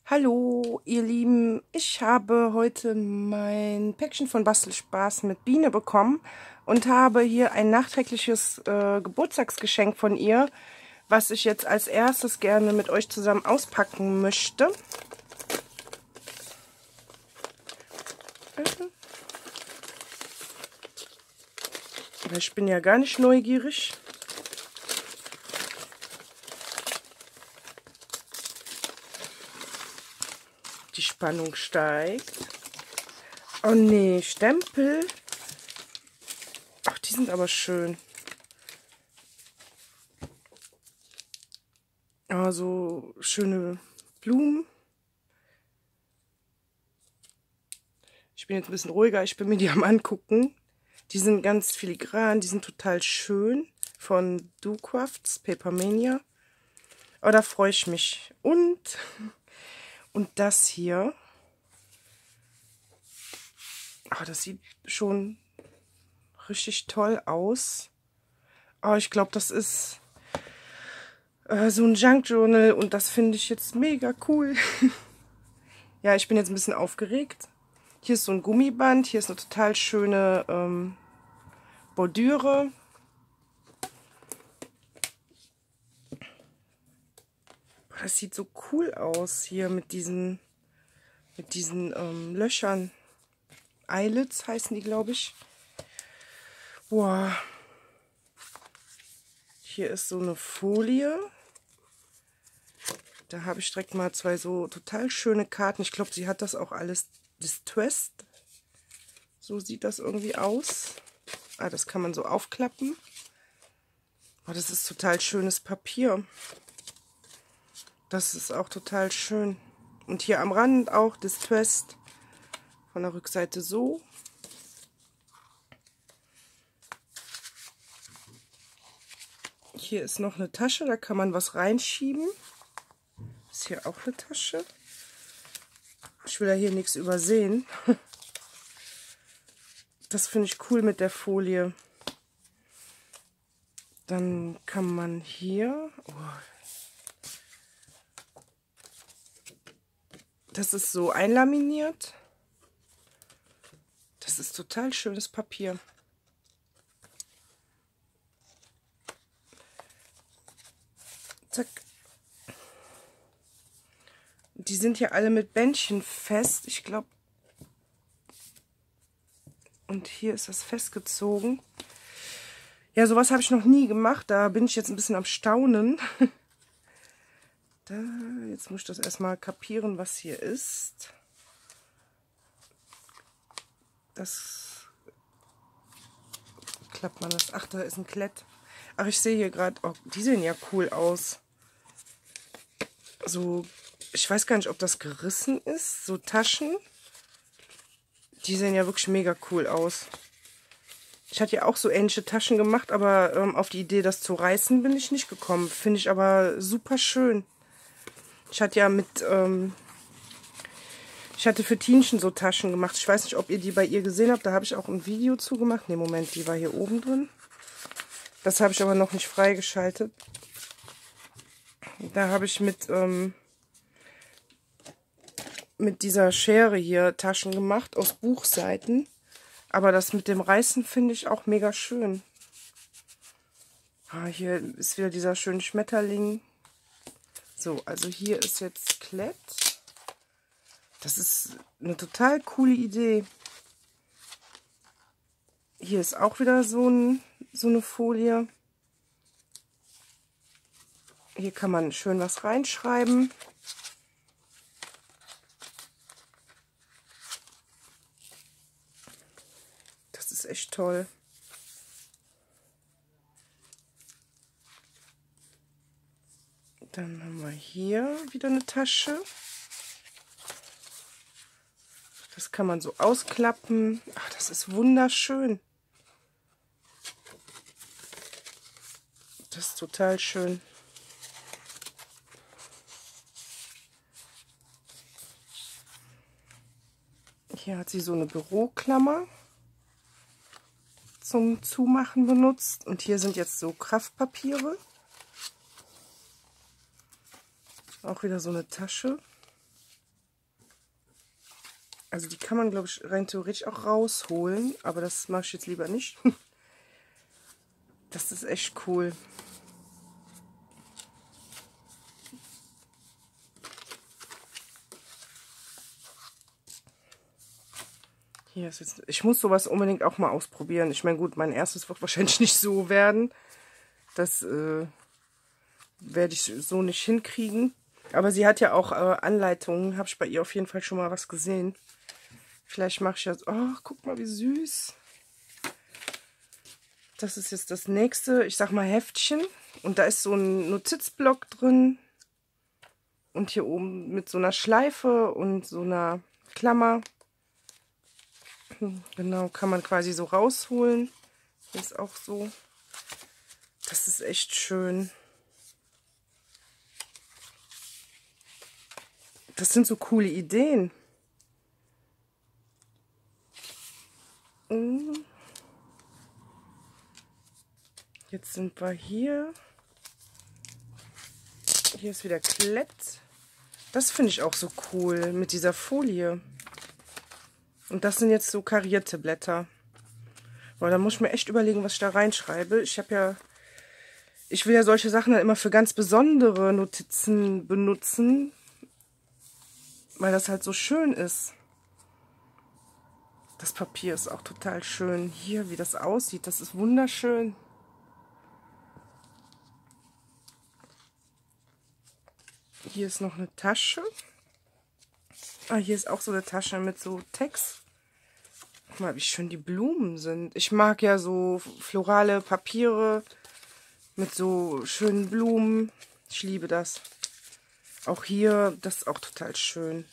Hallo ihr Lieben, ich habe heute mein Päckchen von Bastelspaß mit Biene bekommen und habe hier ein nachträgliches Geburtstagsgeschenk von ihr, was ich jetzt als erstes gerne mit euch zusammen auspacken möchte. Ich bin ja gar nicht neugierig. Die Spannung steigt. Oh nee, Stempel. Ach, die sind aber schön. Also schöne Blumen. Ich bin jetzt ein bisschen ruhiger, ich bin mir die am Angucken. Die sind ganz filigran, die sind total schön. Von DoCrafts, Papermania. Aber da freue ich mich. Und das hier. Oh, das sieht schon richtig toll aus. Aber ich glaube, das ist so ein Junk Journal und das finde ich jetzt mega cool. Ja, ich bin jetzt ein bisschen aufgeregt. Hier ist so ein Gummiband, hier ist eine total schöne Bordüre. Das sieht so cool aus hier mit diesen Löchern. Eyelets heißen die, glaube ich. Boah. Hier ist so eine Folie. Da habe ich direkt mal zwei so total schöne Karten. Ich glaube, sie hat das auch alles distressed. So sieht das irgendwie aus. Ah, das kann man so aufklappen. Oh, das ist total schönes Papier. Das ist auch total schön. Und hier am Rand auch distressed. Von der Rückseite so. Hier ist noch eine Tasche, da kann man was reinschieben. Ist hier auch eine Tasche. Ich will ja hier nichts übersehen. Das finde ich cool mit der Folie. Dann kann man hier... Oh, das ist so einlaminiert. Das ist total schönes Papier. Zack. Die sind hier alle mit Bändchen fest. Ich glaube... Und hier ist das festgezogen. Ja, sowas habe ich noch nie gemacht. Da bin ich jetzt ein bisschen am Staunen. Jetzt muss ich das erstmal kapieren, was hier ist. Das klappt man das. Ach, da ist ein Klett. Ach, ich sehe hier gerade, oh, die sehen ja cool aus. So, ich weiß gar nicht, ob das gerissen ist. So Taschen. Die sehen ja wirklich mega cool aus. Ich hatte ja auch so ähnliche Taschen gemacht, aber auf die Idee, das zu reißen, bin ich nicht gekommen. Finde ich aber super schön. Ich hatte ja ich hatte für Tienchen so Taschen gemacht. Ich weiß nicht, ob ihr die bei ihr gesehen habt. Da habe ich auch ein Video zu gemacht. Ne, Moment, die war hier oben drin. Das habe ich aber noch nicht freigeschaltet. Da habe ich mit dieser Schere hier Taschen gemacht aus Buchseiten. Aber das mit dem Reißen finde ich auch mega schön. Ah, hier ist wieder dieser schöne Schmetterling. So, also hier ist jetzt Klett. Das ist eine total coole Idee. Hier ist auch wieder so eine Folie. Hier kann man schön was reinschreiben. Das ist echt toll. Dann haben wir hier wieder eine Tasche. Das kann man so ausklappen. Ach, das ist wunderschön. Das ist total schön. Hier hat sie so eine Büroklammer zum Zumachen benutzt. Und hier sind jetzt so Kraftpapiere. Auch wieder so eine Tasche. Also die kann man, glaube ich, rein theoretisch auch rausholen. Aber das mache ich jetzt lieber nicht. Das ist echt cool. Hier ist jetzt, ich muss sowas unbedingt auch mal ausprobieren. Ich meine, gut, mein erstes wird wahrscheinlich nicht so werden. Das werde ich so nicht hinkriegen. Aber sie hat ja auch Anleitungen. Habe ich bei ihr auf jeden Fall schon mal was gesehen. Vielleicht mache ich das. Oh, guck mal, wie süß. Das ist jetzt das nächste, ich sag mal, Heftchen. Und da ist so ein Notizblock drin. Und hier oben mit so einer Schleife und so einer Klammer. Genau, kann man quasi so rausholen. Hier ist auch so. Das ist echt schön. Das sind so coole Ideen. Jetzt sind wir hier. Hier ist wieder Klett. Das finde ich auch so cool mit dieser Folie. Und das sind jetzt so karierte Blätter. Aber da muss ich mir echt überlegen, was ich da reinschreibe. Ich will ja solche Sachen dann immer für ganz besondere Notizen benutzen, weil das halt so schön ist. Das Papier ist auch total schön. Hier, wie das aussieht, das ist wunderschön. Hier ist noch eine Tasche. Ah, hier ist auch so eine Tasche mit so Text. Guck mal, wie schön die Blumen sind. Ich mag ja so florale Papiere mit so schönen Blumen. Ich liebe das. Auch hier, das ist auch total schön.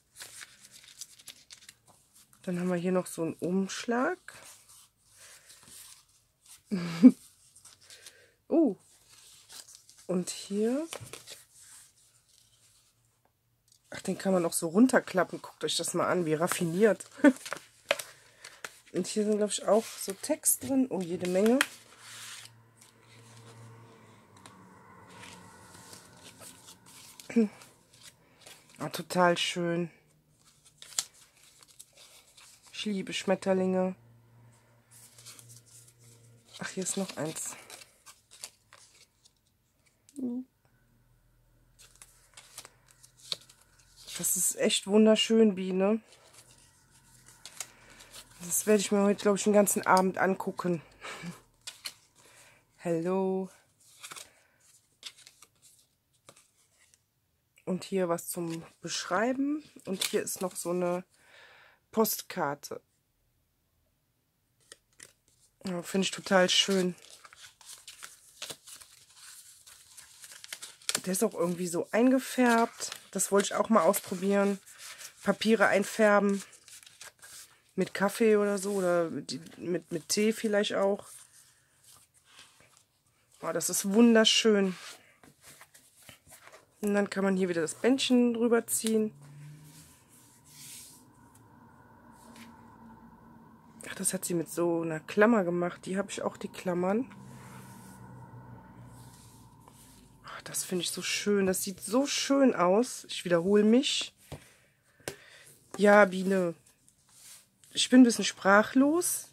Dann haben wir hier noch so einen Umschlag. Oh. Und hier. Ach, den kann man auch so runterklappen. Guckt euch das mal an, wie raffiniert. Und hier sind, glaube ich, auch so Text drin. Oh, jede Menge. Ah, total schön. Ich liebe Schmetterlinge. Ach, hier ist noch eins. Das ist echt wunderschön, Biene. Das werde ich mir heute, glaube ich, den ganzen Abend angucken. Hello. Und hier was zum Beschreiben. Und hier ist noch so eine Postkarte. Ja, finde ich total schön. Der ist auch irgendwie so eingefärbt. Das wollte ich auch mal ausprobieren. Papiere einfärben. Mit Kaffee oder so. Oder mit Tee vielleicht auch. Oh, das ist wunderschön. Und dann kann man hier wieder das Bändchen drüber ziehen. Ach, das hat sie mit so einer Klammer gemacht. Die habe ich auch, die Klammern. Ach, das finde ich so schön. Das sieht so schön aus. Ich wiederhole mich. Ja, Biene. Ich bin ein bisschen sprachlos.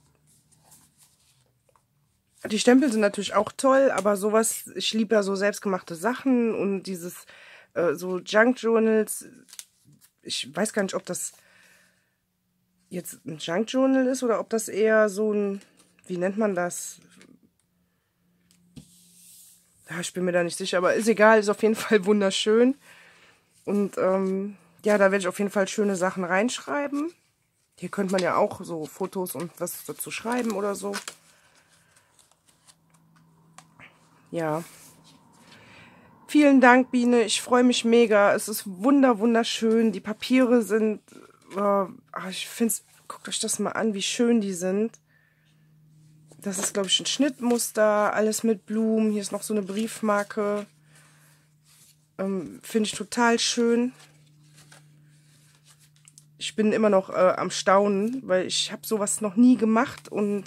Die Stempel sind natürlich auch toll, aber sowas, ich liebe ja so selbstgemachte Sachen und dieses so Junk Journals. Ich weiß gar nicht, ob das jetzt ein Junk Journal ist oder ob das eher so ein, wie nennt man das? Ja, ich bin mir da nicht sicher, aber ist egal, ist auf jeden Fall wunderschön. Und ja, da werde ich auf jeden Fall schöne Sachen reinschreiben. Hier könnte man ja auch so Fotos und was dazu schreiben oder so. Ja. Vielen Dank, Biene. Ich freue mich mega. Es ist wunderschön. Die Papiere sind... ich finde es... Guckt euch das mal an, wie schön die sind. Das ist, glaube ich, ein Schnittmuster. Alles mit Blumen. Hier ist noch so eine Briefmarke. Finde ich total schön. Ich bin immer noch am Staunen, weil ich habe sowas noch nie gemacht und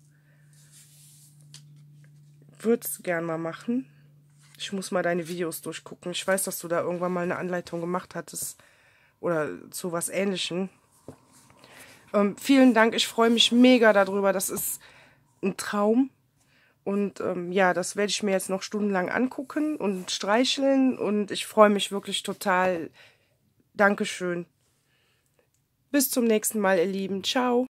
würde es gern mal machen. Ich muss mal deine Videos durchgucken. Ich weiß, dass du da irgendwann mal eine Anleitung gemacht hattest oder zu was Ähnlichem. Vielen Dank, ich freue mich mega darüber. Das ist ein Traum. Und ja, das werde ich mir jetzt noch stundenlang angucken und streicheln. Und ich freue mich wirklich total. Dankeschön. Bis zum nächsten Mal, ihr Lieben. Ciao.